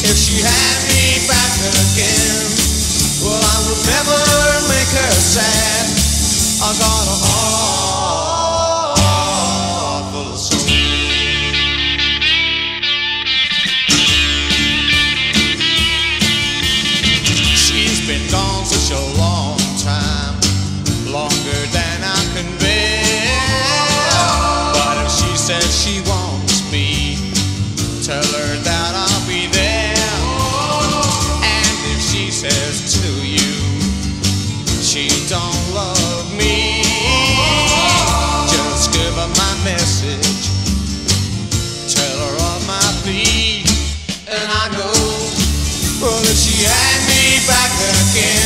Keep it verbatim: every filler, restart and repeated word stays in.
If she had me back again, well, I would never make her sad. I got a heart full of soul. She's been gone such a long time, longer than I can bear. But if she says she wants me, tell her that I'll be there. And if she says to you she don't love me, just give her my message, tell her of my plea. And I know, well, if she had me back again,